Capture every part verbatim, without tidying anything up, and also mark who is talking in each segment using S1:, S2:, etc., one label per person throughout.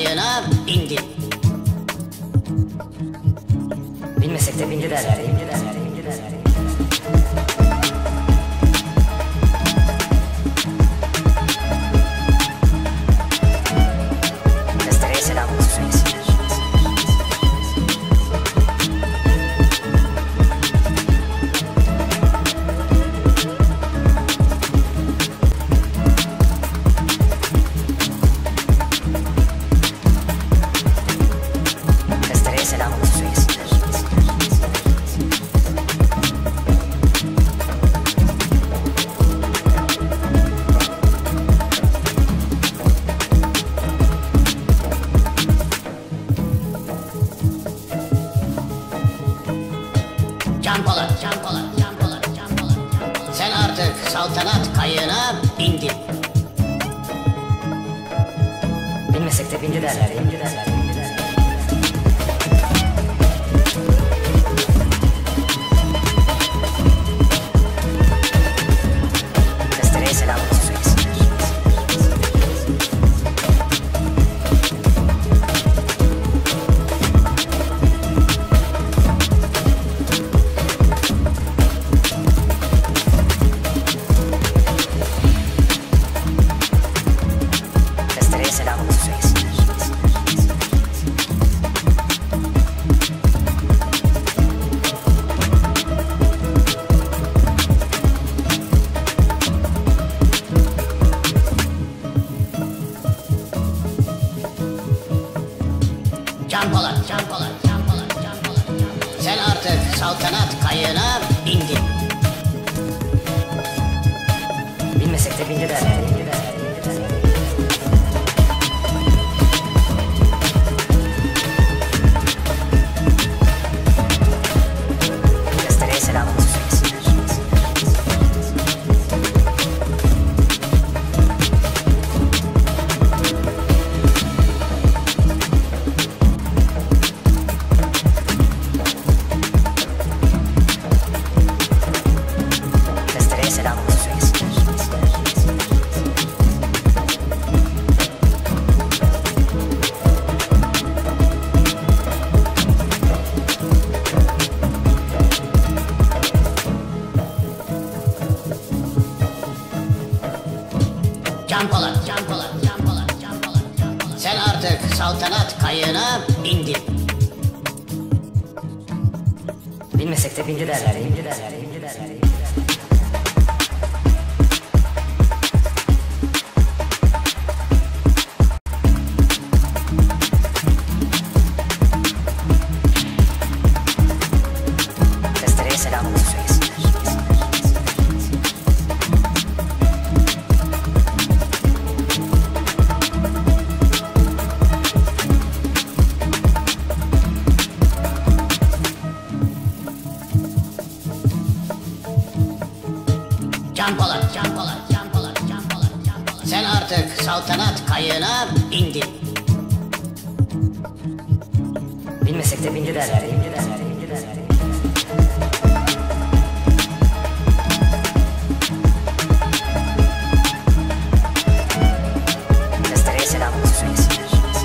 S1: kayığına bindim.
S2: Bilmesek de bindi derler, indi derler, indi derler. Testereye selamımızı söylesinler. Testereye selamımızı söylesinler.
S1: Can Polat, Can Polat, Can Polat, Can Polat, Can Polat. Sen artık saltanat kayığına bindin.
S2: Bilmesek de bindi derler, indi derler, indi derler. Testereye selamımızı söylesinler. Testereye selamımızı söylesinler.
S1: Can Polat, Can Polat, Can Polat, Can Polat, Can Polat. Sen artık saltanat kayığına bindin.
S2: Bilmesek de bindi derler, indi derler, indi derler. Testereye selamımızı söylesinler. Testereye selamımızı söylesinler.
S1: Can Polat, Can Polat, Can Polat, Can Polat, Can Polat. Sen artık saltanat kayığına bindin.
S2: Bilmesek de bindi derler, indi derler, indi derler, indi derler. Testereye selamımızı söylesinler.
S1: Can Polat, Can Polat, Can Polat, Can Polat, Can Polat. Sen artık saltanat kayığına bindin.
S2: Bilmesek de bindi derler, indi derler, indi derler. Testereye selamımızı söylesinler.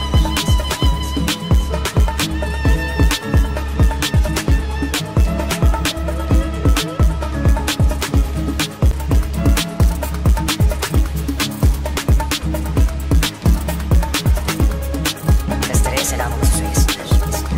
S2: Testereye selamımızı söylesinler.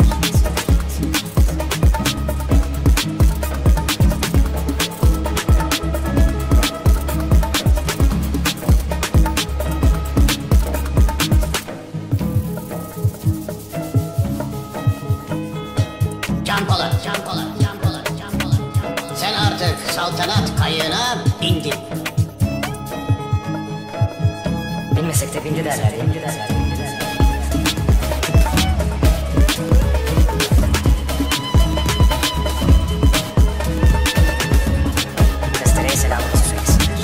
S1: Can Polat, Can Polat, Can Polat, Can Polat, Can Polat. Sen artık saltanat kayığına bindin.
S2: Bilmesek de bindi derler, indi derler, indi derler. Testereye selamımızı söylesinler.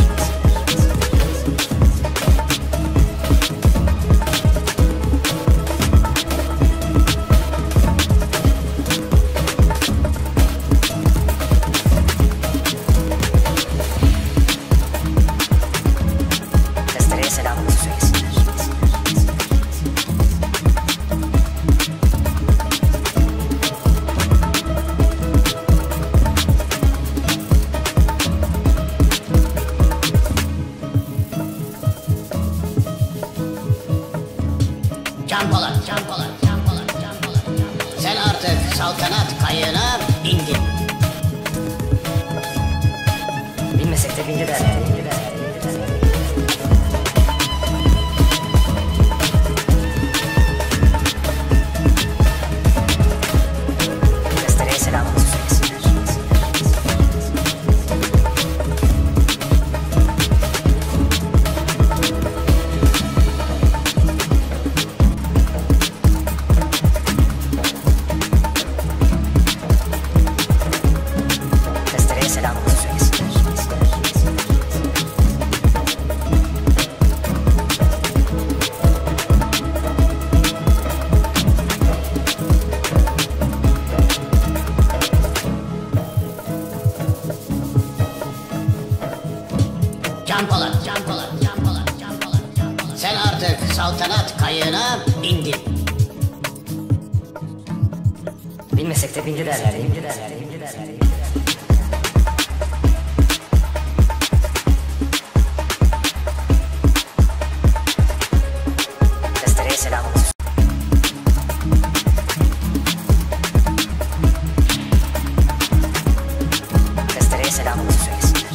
S2: Testereye selamımızı söylesinler.
S1: Can Polat, Can Polat, Can Polat, Can Polat. Sen artık saltanat kayığına indin.
S2: Bilmesek de bindi derler, bindi derler, bindi derler. Testereye selamımızı söylesinler. Testereye selamımızı söylesinler.
S1: Can Polat, Can Polat, Can Polat, Can Polat, Can Polat. Sen artık saltanat kayığına indin.
S2: Bilmesek de bindi derler, bindi derler, bindi derler, bindi derler. Testereye selamımızı Testereye selamımızı söylesinler.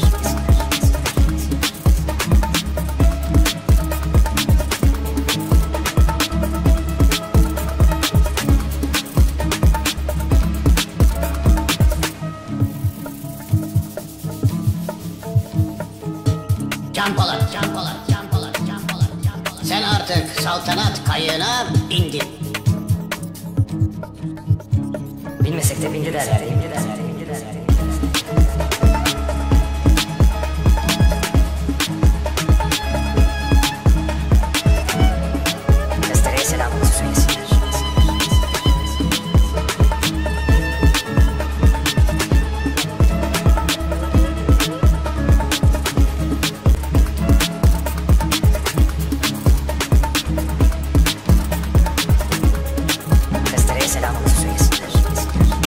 S1: Can Polat, Can Polat, Can Polat, Can Polat, Can Polat. Sen artık saltanat kayığına